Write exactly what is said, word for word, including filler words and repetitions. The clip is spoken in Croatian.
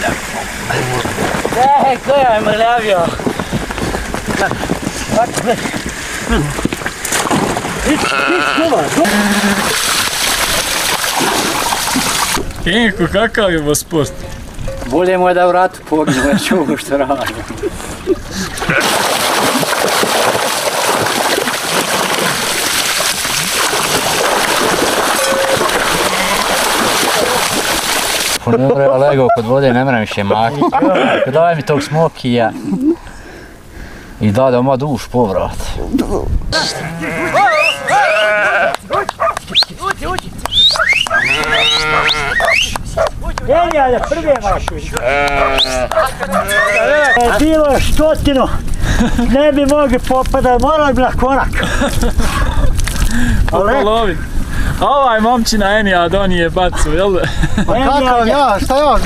E, ko je mrljavio? Ovako, gledaj. Ići, ići, dobar, dobar. Kenko, kakav je ovo sport? Bolje mu je da u ratu poginu, već ovo što radi. Dobro je legao kod vode, ne moram više makiti. Daj mi tog smokija. I da da ma duš povrat. Uđi, uđi! Genija je prve mašu. Bilo je stotinu, ne bi mogli popadati, morali bi na konak. Popolovit. A ovaj momčina Enija donije bacu, jel da? Pa kakav ja, šta ja